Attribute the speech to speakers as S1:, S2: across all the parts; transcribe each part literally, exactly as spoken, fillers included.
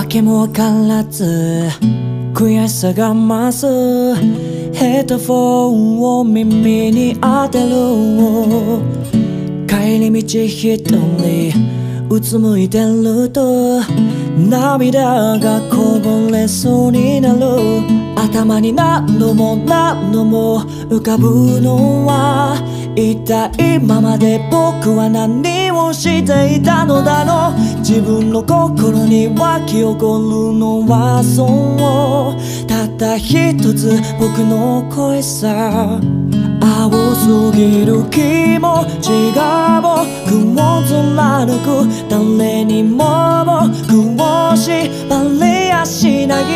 S1: 訳もわからず悔しさが増す。ヘッドフォンを耳に当てる。帰り道一人うつむいてると涙がこぼれそうになる。頭に何度も何度も浮かぶのは、一体今まで僕は何をしていたのだろう。自分の心に湧き起こるのはそうたった一つ僕の声さ。青すぎる気持ちが僕を貫く。誰にも僕を縛れやしない。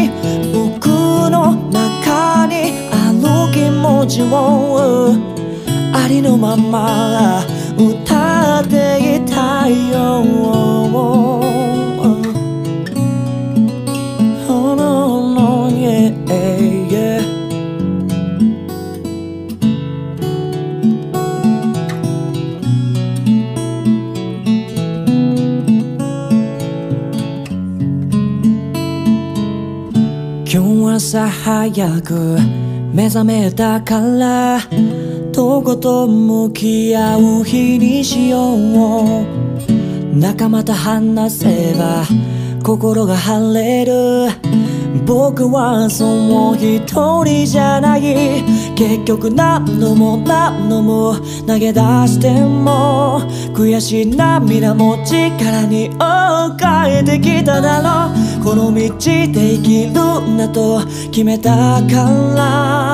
S1: 僕の中にある気持ちをありのまま歌っていたいよ。Oh no no yeah yeah。今日朝早く目覚めたからどこと向き合う日にしよう。仲間と話せば心が晴れる。僕はそう一人じゃない。結局何度も何度も投げ出しても悔しい涙も力に変えてきただろう。この道で生きるんだと決めたから、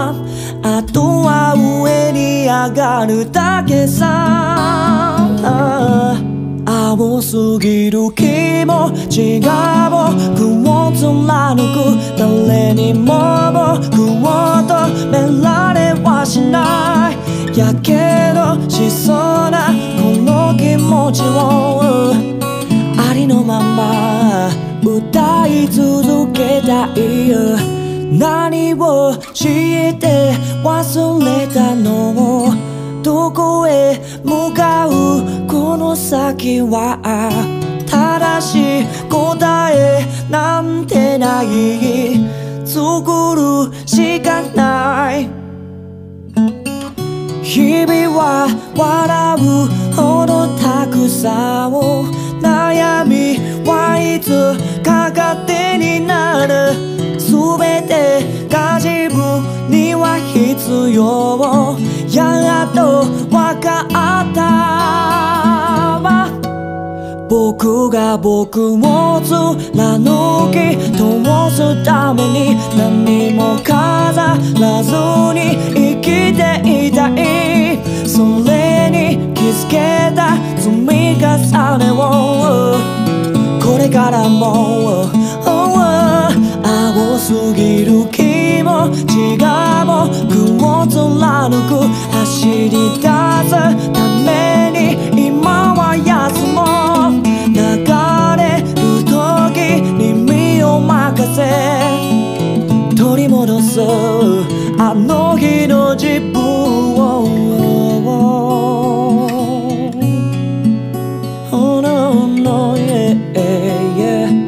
S1: あとは上に上がるだけさ。青すぎる気持ちが僕を貫く。誰にも僕を止められはしない。やけどしそうなこの気持ちをありのまま歌い続けたいよ。何をして忘れたの。どこへ向かうこの先は。正しい答えなんてない。作るしかない。日々は笑うほどたくさん。悩みはいつか糧になる。全てが自分には必要。やっとわかったわ。僕が僕を貫き通すために何も飾らずに生きていたい。それに気づけた積み重ねをこれからも、oh、青すぎる気持ちが僕を貫く。走り出すために今は休もう。流れる時に身を任せ取り戻すあの日の自分を。Oh no no yeah yeah。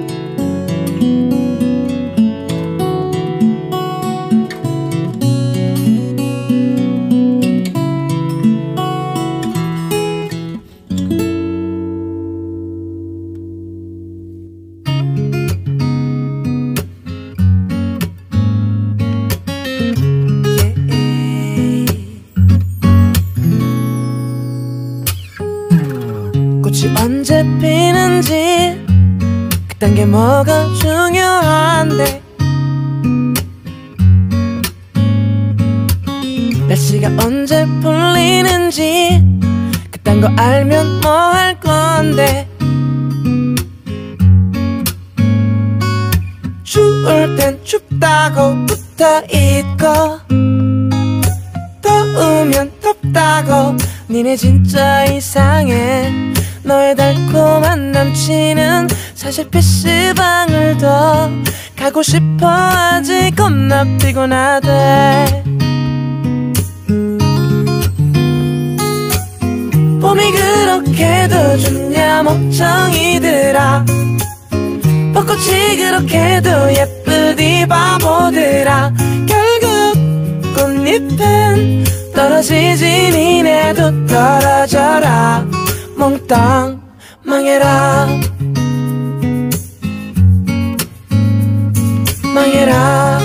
S2: 언제 피는지 그딴 게 뭐가 중요한데. 날씨가 언제 풀리는지 그딴 거 알면 뭐 할 건데. 추울 땐 춥다고 붙어있고 더우면 덥다고. 니네 진짜 이상해. 너의 달콤한 남친은 사실 피시방을 더 가고 싶어 하지. 겁나 피곤하대. 봄이 그렇게도 좋냐 멍청이들아. 벚꽃이 그렇게도 예쁘디 바보들아. 결국 꽃잎은 떨어지지 니네도 떨어져라. 몽땅 망해라 망해라.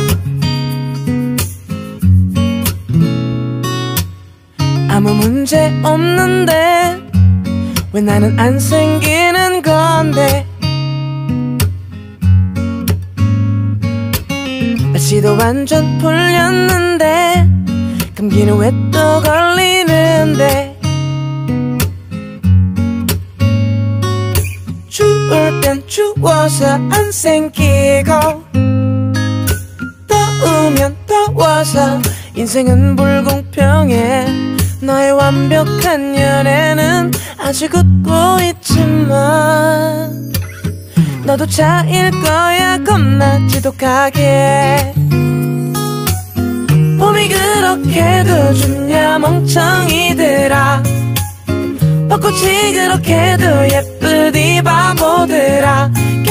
S2: 아무 문제 없는데 왜 나는 안 생기는 건데. 날씨도 완전 풀렸는데 감기는 왜 또 걸리는데. 추울 땐 추워서 안 생기고 더우면 더워서 인생은 불공평해. 너의 완벽한 연애는 아직 웃고 있지만 너도 차일 거야 겁나 지독하게. 봄이 그렇게도 좋냐 멍청이들아. 벚꽃이 그렇게도 예쁘디 바보들아.